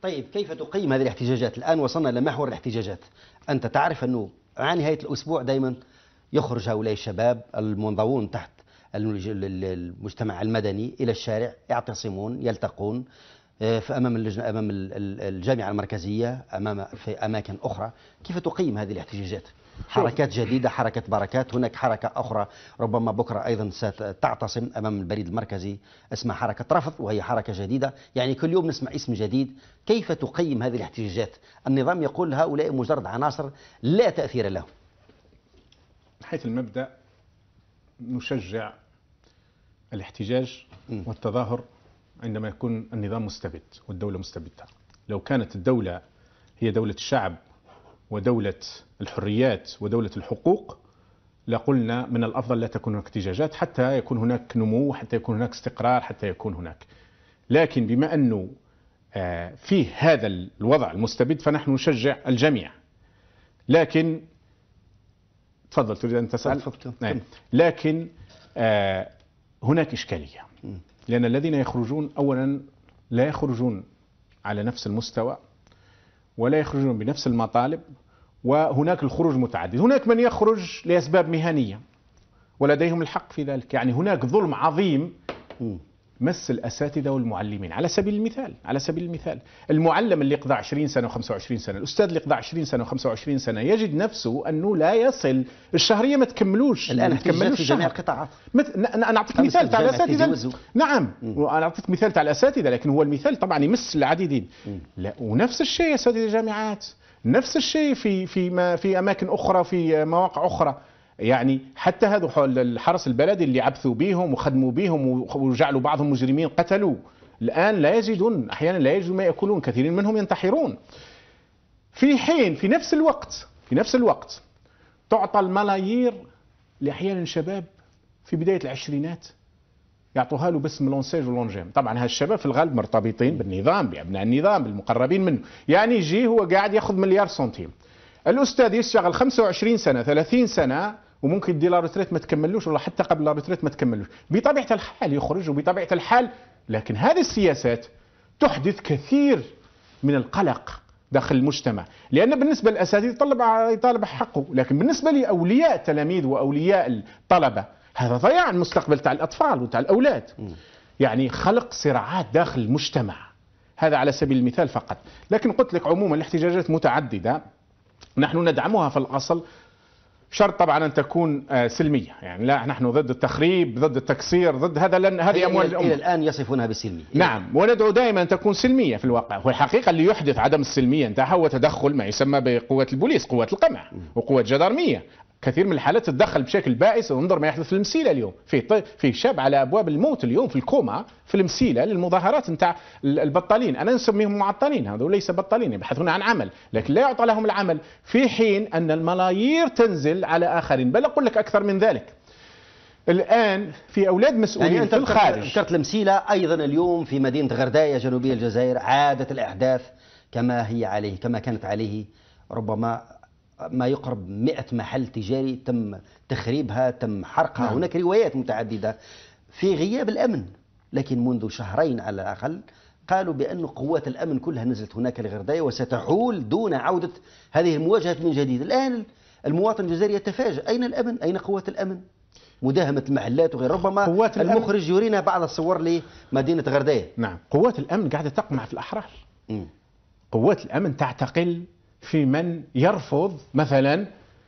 طيب كيف تقيم هذه الاحتجاجات؟ الآن وصلنا لمحور الاحتجاجات. أنت تعرف أنه مع نهاية الأسبوع دائما يخرج هؤلاء الشباب المنضوون تحت المجتمع المدني إلى الشارع، يعتصمون، يلتقون في أمام اللجنة، أمام الجامعة المركزية، في أماكن أخرى. كيف تقيم هذه الاحتجاجات؟ حركات جديدة، حركة بركات، هناك حركة أخرى ربما بكرة أيضا ستعتصم أمام البريد المركزي اسمها حركة رفض، وهي حركة جديدة. يعني كل يوم نسمع اسم جديد. كيف تقيم هذه الاحتجاجات؟ النظام يقول هؤلاء مجرد عناصر لا تأثير لهم. من حيث المبدأ نشجع الاحتجاج والتظاهر عندما يكون النظام مستبد والدولة مستبدة. لو كانت الدولة هي دولة الشعب ودولة الحريات ودولة الحقوق لقلنا من الأفضل لا تكون هناك احتجاجات حتى يكون هناك نمو، حتى يكون هناك استقرار، حتى يكون هناك. لكن بما أنه فيه هذا الوضع المستبد فنحن نشجع الجميع. لكن تفضل، تريد أن تسأل؟ نعم. لكن هناك إشكالية، لأن الذين يخرجون أولا لا يخرجون على نفس المستوى ولا يخرجون بنفس المطالب، وهناك الخروج متعدد. هناك من يخرج لأسباب مهنية ولديهم الحق في ذلك. يعني هناك ظلم عظيم مس الأساتذة والمعلمين. على سبيل المثال المعلم اللي قضى 20 سنة و25 سنة، الأستاذ اللي قضى 20 سنة و25 سنة يجد نفسه أنه لا يصل الشهرية، ما تكملوش الآن في جميع القطاعات. أنا أعطيك مثال تاع الأساتذة. نعم، وأنا أعطيك مثال تاع الأساتذة، لكن هو المثال طبعا يمس العديدين. لا، ونفس الشيء أساتذة الجامعات، نفس الشيء في أماكن أخرى، في مواقع أخرى. يعني حتى هذا الحرس البلدي اللي عبثوا بهم وخدموا بهم وجعلوا بعضهم مجرمين قتلوا، الآن لا يجدون، أحيانا لا يجدون ما يأكلون، كثيرين منهم ينتحرون. في حين في نفس الوقت تعطى الملايير لأحيانا شباب في بداية العشرينات، يعطوها له باسم لونسيج ولونجيم. طبعا هالشباب في الغالب مرتبطين بالنظام، بأبناء النظام، بالمقربين منه. يعني يجي هو قاعد ياخذ مليار سنتيم، الأستاذ يشتغل 25 سنة 30 سنة وممكن يدي لارتريت ما تكملوش، ولا حتى قبل لارتريت ما تكملوش. بطبيعة الحال يخرج، وبطبيعة الحال. لكن هذه السياسات تحدث كثير من القلق داخل المجتمع، لأن بالنسبة للأساتذة يطالب حقه، لكن بالنسبة لأولياء التلاميذ وأولياء الطلبة هذا ضياع المستقبل تاع الأطفال وتاع الأولاد. يعني خلق صراعات داخل المجتمع. هذا على سبيل المثال فقط. لكن قلت لك عموما الاحتجاجات متعددة، نحن ندعمها في الأصل، شرط طبعا أن تكون سلمية. يعني لا، نحن ضد التخريب، ضد التكسير، ضد هذا، لأن هذه أموال الأمة. إلى الآن يصفونها بالسلمية. نعم، وندعو دائما أن تكون سلمية في الواقع. والحقيقة اللي يحدث عدم السلمية انتهى هو تدخل ما يسمى بقوات البوليس، قوات القمع وقوات جدارمية. كثير من الحالات تتدخل بشكل بائس. انظر ما يحدث في المسيلة اليوم، في شاب على أبواب الموت اليوم في الكوما في المسيلة للمظاهرات نتاع البطالين. أنا نسميهم معطلين، هذول ليس بطالين، يبحثون عن عمل لكن لا يعطى لهم العمل، في حين أن الملايير تنزل على آخرين. بل أقول لك أكثر من ذلك، الآن في أولاد مسؤولين يعني في الخارج. ذكرت المسيلة أيضا اليوم في مدينة غرداية جنوبية الجزائر، عادت الأحداث كما هي عليه، كما كانت عليه. ربما ما يقرب 100 محل تجاري تم تخريبها، تم حرقها. نعم. هناك روايات متعددة في غياب الأمن. لكن منذ شهرين على الأقل قالوا بأن قوات الأمن كلها نزلت هناك لغرداية وستحول دون عودة هذه المواجهة من جديد. الآن المواطن الجزائري يتفاجأ، أين الأمن؟ أين قوات الأمن؟ مداهمة المحلات وغير. ربما المخرج يرينا بعض الصور لمدينة غرداية. نعم، قوات الأمن قاعدة تقمع في الأحرار. قوات الأمن تعتقل في من يرفض، مثلا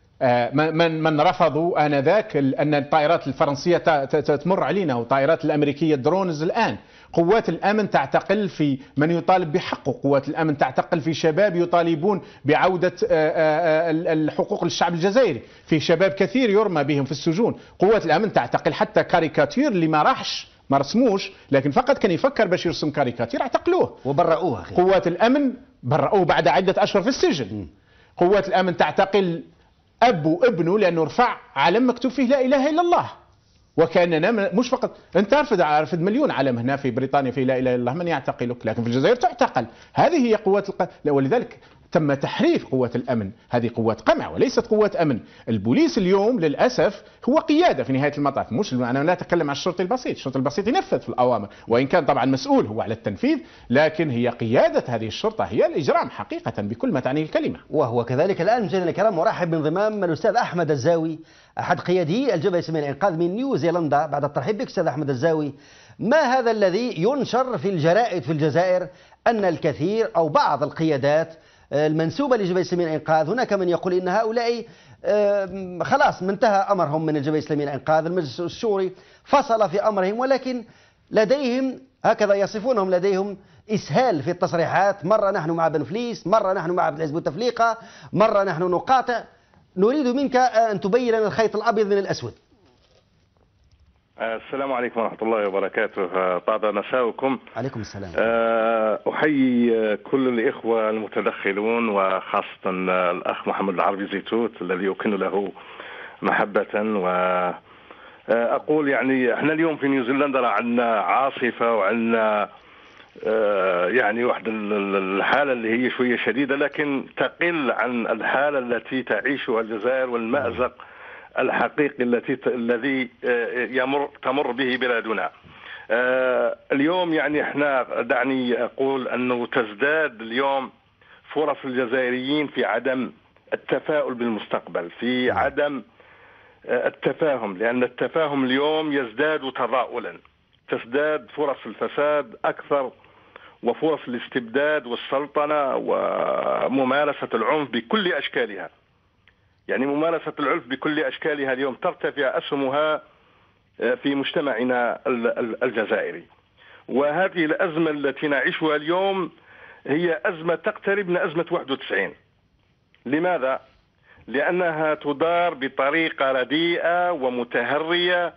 من رفضوا آنذاك أن الطائرات الفرنسية تمر علينا والطائرات الأمريكية الدرونز. الآن قوات الأمن تعتقل في من يطالب بحقه، قوات الأمن تعتقل في شباب يطالبون بعودة الحقوق للشعب الجزائري، في شباب كثير يرمى بهم في السجون. قوات الأمن تعتقل حتى كاريكاتير اللي ما رسموش، لكن فقط كان يفكر باش يرسم كاريكاتير، اعتقلوه وبرؤوه. قوات الأمن برؤوه بعد عدة أشهر في السجن. قوات الأمن تعتقل أب وابنه لأنه رفع علم مكتوب فيه لا إله إلا الله. وكاننا مش فقط، أنت رفض مليون علم هنا في بريطانيا في لا إله إلا الله، من يعتقلك؟ لكن في الجزائر تعتقل. هذه هي قوات ولذلك تم تحريف قوات الأمن. هذه قوات قمع وليست قوات أمن. البوليس اليوم للأسف هو قيادة في نهاية المطاف، مش أنا لا أتكلم عن الشرطي البسيط، الشرطي البسيط ينفذ في الأوامر وإن كان طبعا مسؤول هو على التنفيذ، لكن هي قيادة هذه الشرطة هي الإجرام حقيقة بكل ما تعنيه الكلمة. وهو كذلك الآن مشاهدينا الكرام مرحب بانضمام الأستاذ أحمد الزاوي أحد قيادي الجبهة الإسلامية للإنقاذ من نيوزيلندا. بعد الترحيب بك أستاذ أحمد الزاوي، ما هذا الذي ينشر في الجرائد في الجزائر أن الكثير أو بعض القيادات المنسوبة للجبهة الإسلامية للإنقاذ، هناك من يقول إن هؤلاء خلاص منتهى أمرهم من الجبهة الإسلامية للإنقاذ، المجلس الشوري فصل في أمرهم، ولكن لديهم هكذا يصفونهم لديهم إسهال في التصريحات، مرة نحن مع بن فليس، مرة نحن مع حزب التفليقة، مرة نحن نقاطع. نريد منك أن تبين لنا الخيط الأبيض من الأسود. السلام عليكم ورحمة الله وبركاته. طاب مساؤكم. عليكم السلام. أحيي كل الإخوة المتدخلون وخاصة الأخ محمد العربي زيتوت الذي أكن له محبة، وأقول يعني احنا اليوم في نيوزيلندا عندنا عاصفة وعندنا يعني واحد الحالة اللي هي شوية شديدة، لكن تقل عن الحالة التي تعيشها الجزائر والمأزق الحقيقي الذي تمر به بلادنا. اليوم يعني احنا دعني اقول انه تزداد اليوم فرص الجزائريين في عدم التفاؤل بالمستقبل، في عدم التفاهم، لان التفاهم اليوم يزداد تضاؤلا، تزداد فرص الفساد اكثر وفرص الاستبداد والسلطنة وممارسة العنف بكل اشكالها. يعني ممارسة العنف بكل أشكالها اليوم ترتفع أسهمها في مجتمعنا الجزائري، وهذه الأزمة التي نعيشها اليوم هي أزمة تقترب من أزمة 91. لماذا؟ لأنها تدار بطريقة رديئة ومتهرية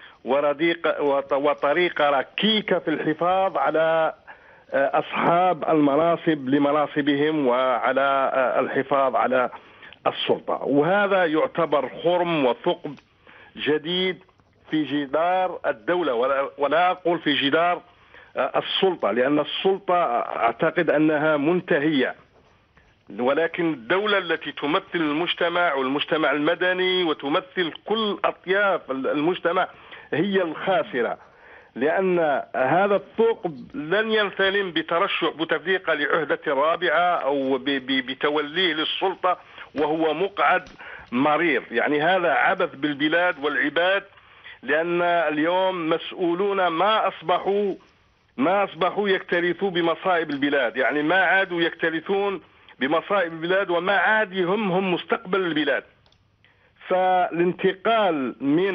وطريقة ركيكة في الحفاظ على أصحاب المناصب لمناصبهم وعلى الحفاظ على السلطة، وهذا يعتبر خرم وثقب جديد في جدار الدولة، ولا أقول في جدار السلطة، لأن السلطة أعتقد أنها منتهية، ولكن الدولة التي تمثل المجتمع والمجتمع المدني وتمثل كل أطياف المجتمع هي الخاسرة، لأن هذا الثقب لن يلتلم بترشح بوتفليقة لعهدة رابعة أو بتوليه للسلطة وهو مقعد مرير. يعني هذا عبث بالبلاد والعباد، لأن اليوم مسؤولون ما أصبحوا يكترثوا بمصائب البلاد، يعني ما عادوا يكترثون بمصائب البلاد وما عاد يهمهم مستقبل البلاد. فالانتقال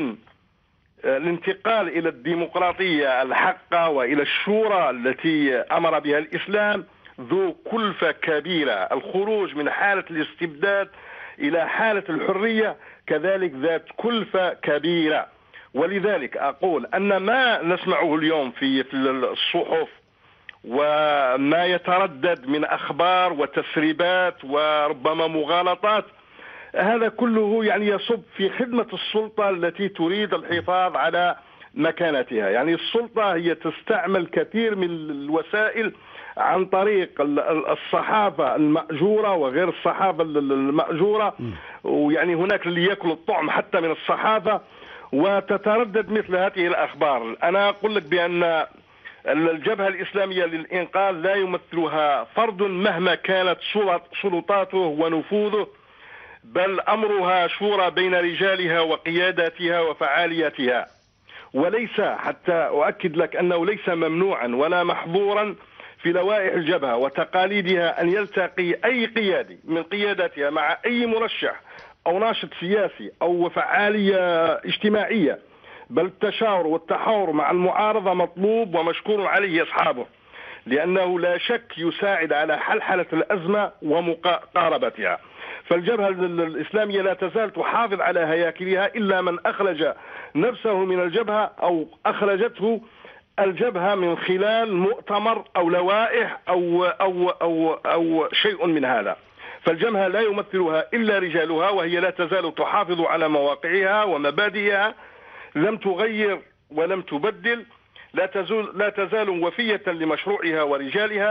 إلى الديمقراطية الحقة وإلى الشورى التي أمر بها الإسلام ذو كلفة كبيرة. الخروج من حالة الاستبداد إلى حالة الحرية كذلك ذات كلفة كبيرة. ولذلك أقول أن ما نسمعه اليوم في الصحف وما يتردد من أخبار وتسريبات وربما مغالطات، هذا كله يعني يصب في خدمة السلطة التي تريد الحفاظ على مكانتها. يعني السلطة هي تستعمل كثير من الوسائل عن طريق الصحافة المأجورة وغير الصحافة المأجورة، ويعني هناك اللي يأكل الطعم حتى من الصحافة، وتتردد مثل هذه الأخبار. أنا أقول لك بأن الجبهة الإسلامية للإنقاذ لا يمثلها فرد مهما كانت سلطاته ونفوذه، بل أمرها شورى بين رجالها وقياداتها وفعالياتها، وليس، حتى أؤكد لك أنه ليس ممنوعا ولا محظورا في لوائح الجبهة وتقاليدها أن يلتقي أي قيادي من قياداتها مع أي مرشح أو ناشط سياسي أو فعالية اجتماعية، بل التشاور والتحاور مع المعارضة مطلوب ومشكور عليه أصحابه، لأنه لا شك يساعد على حلحلة الأزمة ومقاربتها. فالجبهة الإسلامية لا تزال تحافظ على هياكلها إلا من أخرج نفسه من الجبهة أو أخرجته الجبهة من خلال مؤتمر أو لوائح أو شيء من هذا. فالجبهة لا يمثلها إلا رجالها، وهي لا تزال تحافظ على مواقعها ومبادئها، لم تغير ولم تبدل، لا تزال وفية لمشروعها ورجالها،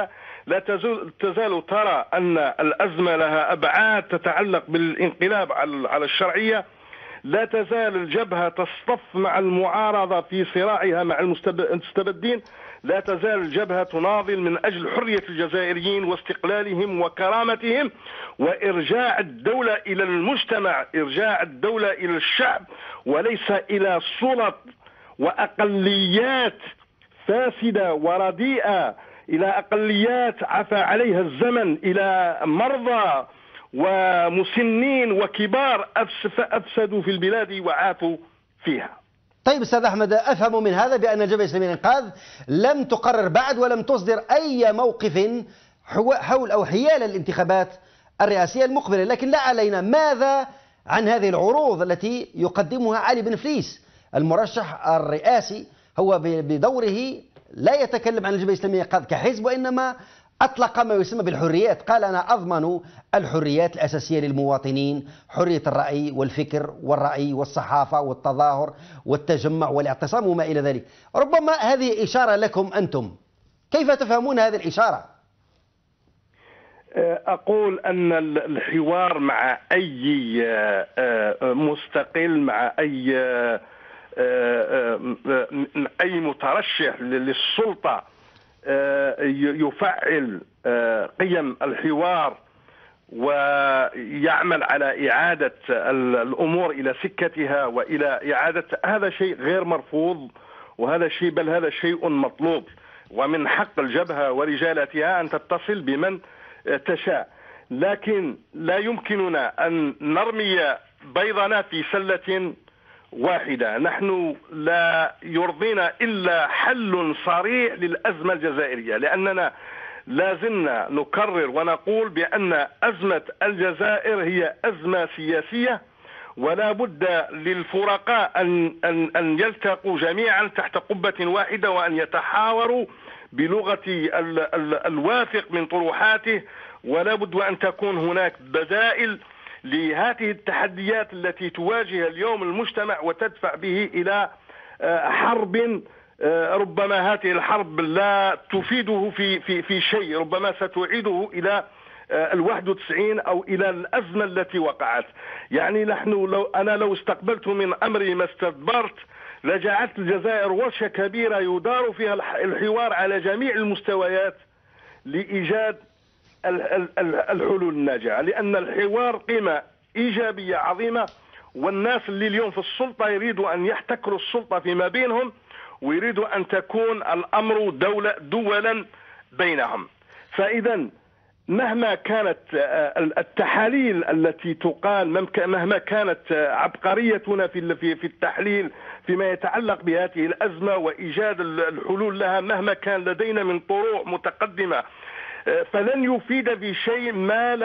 لا تزال ترى أن الأزمة لها أبعاد تتعلق بالانقلاب على الشرعية. لا تزال الجبهة تصطف مع المعارضة في صراعها مع المستبدين. لا تزال الجبهة تناضل من أجل حرية الجزائريين واستقلالهم وكرامتهم وإرجاع الدولة إلى المجتمع، إرجاع الدولة إلى الشعب وليس إلى سلط وأقليات فاسدة ورديئة، إلى أقليات عفى عليها الزمن، إلى مرضى ومسنين وكبار أفسدوا في البلاد وعافوا فيها. طيب أستاذ أحمد، أفهم من هذا بأن الجبهة الإسلامية للإنقاذ لم تقرر بعد ولم تصدر أي موقف حول أو حيال الانتخابات الرئاسية المقبلة، لكن لا علينا، ماذا عن هذه العروض التي يقدمها علي بن فليس المرشح الرئاسي؟ هو بدوره لا يتكلم عن الجبهة الإسلامية للإنقاذ كحزب، وإنما أطلق ما يسمى بالحريات، قال أنا أضمن الحريات الأساسية للمواطنين، حرية الرأي والفكر والرأي والصحافة والتظاهر والتجمع والاعتصام وما إلى ذلك. ربما هذه إشارة لكم أنتم، كيف تفهمون هذه الإشارة؟ أقول أن الحوار مع أي مستقل، مع أي مترشح للسلطة يفعل قيم الحوار ويعمل على إعادة الأمور إلى سكتها وإلى إعادة، هذا شيء غير مرفوض، وهذا شيء بل هذا شيء مطلوب، ومن حق الجبهة ورجالتها أن تتصل بمن تشاء. لكن لا يمكننا أن نرمي بيضنا في سلة واحدة. نحن لا يرضينا إلا حل صريح للأزمة الجزائرية، لأننا لازلنا نكرر ونقول بأن أزمة الجزائر هي أزمة سياسية، ولا بد للفرقاء أن يلتقوا جميعا تحت قبة واحدة وأن يتحاوروا بلغة الواثق من طروحاته، ولا بد أن تكون هناك بدائل لهذه التحديات التي تواجه اليوم المجتمع وتدفع به إلى حرب. ربما هذه الحرب لا تفيده في شيء، ربما ستعيده إلى 91 أو إلى الأزمة التي وقعت. يعني نحن لو استقبلت من أمري ما استدبرت لجعلت الجزائر ورشة كبيرة يدار فيها الحوار على جميع المستويات لإيجاد الحلول الناجعة، لأن الحوار قيمة إيجابية عظيمة، والناس اللي اليوم في السلطة يريدوا أن يحتكروا السلطة فيما بينهم، ويريدوا أن تكون الأمر دولا بينهم. فإذا مهما كانت التحاليل التي تقال، مهما كانت عبقريتنا في التحليل فيما يتعلق بهذه الأزمة وإيجاد الحلول لها، مهما كان لدينا من طروح متقدمة، فلن يفيد بشيء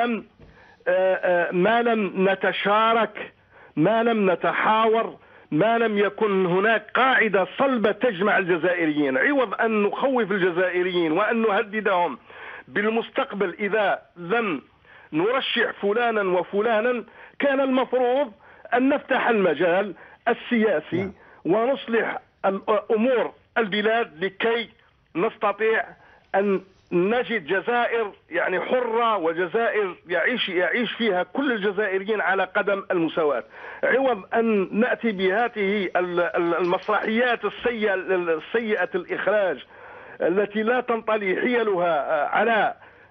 ما لم نتشارك، ما لم نتحاور، ما لم يكن هناك قاعدة صلبة تجمع الجزائريين، عوض أن نخوف الجزائريين وأن نهددهم بالمستقبل إذا لم نرشح فلانا وفلانا. كان المفروض أن نفتح المجال السياسي ونصلح أمور البلاد لكي نستطيع أن نجد جزائر يعني حرة، وجزائر يعيش فيها كل الجزائريين على قدم المساواة، عوض أن نأتي بهذه المسرحيات السيئة الإخراج التي لا تنطلي حيلها على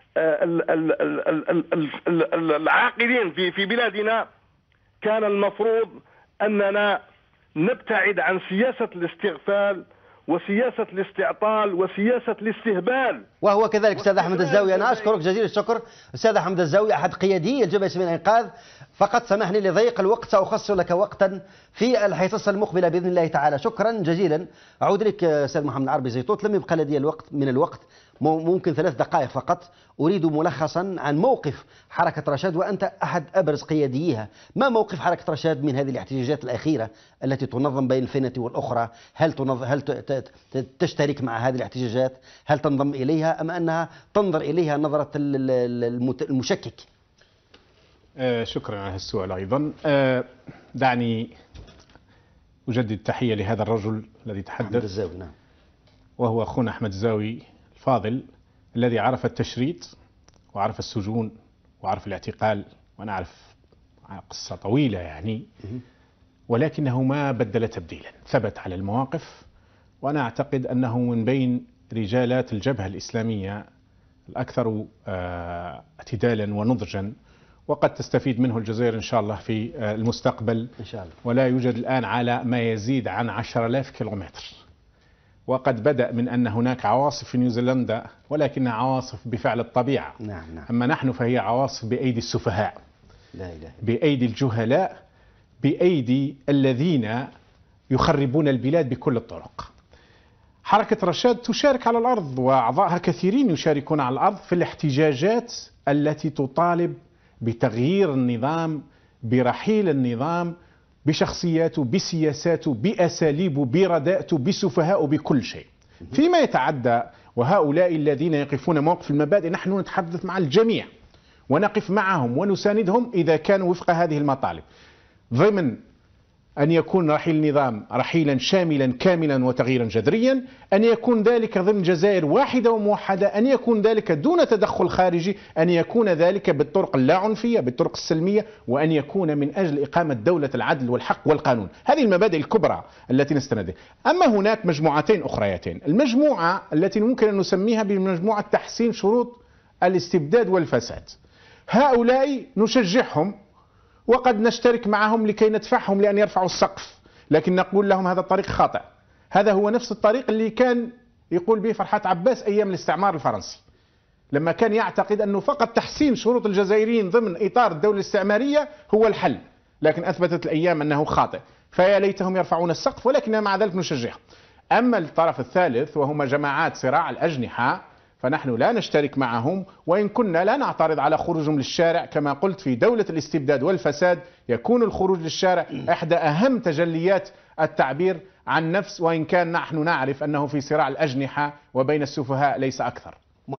العاقلين في بلادنا. كان المفروض أننا نبتعد عن سياسة الاستغفال وسياسة الاستعطال وسياسة الاستهبال. وهو كذلك أستاذ أحمد الزاوي، أنا أشكرك جزيل الشكر أستاذ أحمد الزاوي، أحد قيادي الجبهة الإسلامية للإنقاذ. فقط سامحني لضيق الوقت، سأخصص لك وقتا في الحصص المقبلة بإذن الله تعالى. شكرا جزيلا. أعود لك أستاذ محمد العربي زيتوت، لم يبقى لدي الوقت ممكن 3 دقائق فقط. أريد ملخصا عن موقف حركة رشاد، وأنت أحد أبرز قياديها. ما موقف حركة رشاد من هذه الاحتجاجات الأخيرة التي تنظم بين الفينة والأخرى؟ هل تشترك مع هذه الاحتجاجات؟ هل تنضم إليها أم أنها تنظر إليها نظرة المشكك؟ شكرا على السؤال أيضا. دعني أجدد تحية لهذا الرجل الذي تحدث، الزاوي، نعم، وهو أخونا أحمد الزاوي الفاضل، الذي عرف التشريد وعرف السجون وعرف الاعتقال، وأنا أعرف قصة طويلة يعني، ولكنه ما بدل تبديلا، ثبت على المواقف. وأنا أعتقد أنه من بين رجالات الجبهة الإسلامية الأكثر اعتدالا ونضجا، وقد تستفيد منه الجزائر إن شاء الله في المستقبل إن شاء الله. ولا يوجد الآن على ما يزيد عن 10,000 كيلومتر، وقد بدأ من أن هناك عواصف في نيوزيلندا ولكنها عواصف بفعل الطبيعة. نعم. أما نحن فهي عواصف بأيدي السفهاء، لا إله. بأيدي الجهلاء، بأيدي الذين يخربون البلاد بكل الطرق. حركة رشاد تشارك على الأرض، وأعضائها كثيرين يشاركون على الأرض في الاحتجاجات التي تطالب بتغيير النظام، برحيل النظام، بشخصياته، بسياساته، بأساليبه، برداءته، بسفهاء، بكل شيء. فيما يتعدى وهؤلاء الذين يقفون موقف المبادئ، نحن نتحدث مع الجميع ونقف معهم ونساندهم إذا كانوا وفق هذه المطالب، ضمن أن يكون رحيل النظام رحيلا شاملا كاملا وتغييرا جذريا، أن يكون ذلك ضمن جزائر واحدة وموحدة، أن يكون ذلك دون تدخل خارجي، أن يكون ذلك بالطرق اللاعنفية، بالطرق السلمية، وأن يكون من أجل إقامة دولة العدل والحق والقانون. هذه المبادئ الكبرى التي نستندها. أما هناك مجموعتين أخريتين، المجموعة التي ممكن أن نسميها بمجموعة تحسين شروط الاستبداد والفساد، هؤلاء نشجعهم وقد نشترك معهم لكي ندفعهم لأن يرفعوا السقف، لكن نقول لهم هذا الطريق خاطئ. هذا هو نفس الطريق اللي كان يقول به فرحات عباس أيام الاستعمار الفرنسي، لما كان يعتقد أنه فقط تحسين شروط الجزائريين ضمن إطار الدولة الاستعمارية هو الحل، لكن أثبتت الأيام أنه خاطئ، فيا ليتهم يرفعون السقف، ولكن مع ذلك نشجعهم. أما الطرف الثالث وهم جماعات صراع الأجنحة، فنحن لا نشترك معهم، وإن كنا لا نعترض على خروجهم للشارع. كما قلت، في دولة الاستبداد والفساد يكون الخروج للشارع إحدى أهم تجليات التعبير عن نفس، وإن كان نحن نعرف أنه في صراع الأجنحة وبين السفهاء ليس أكثر.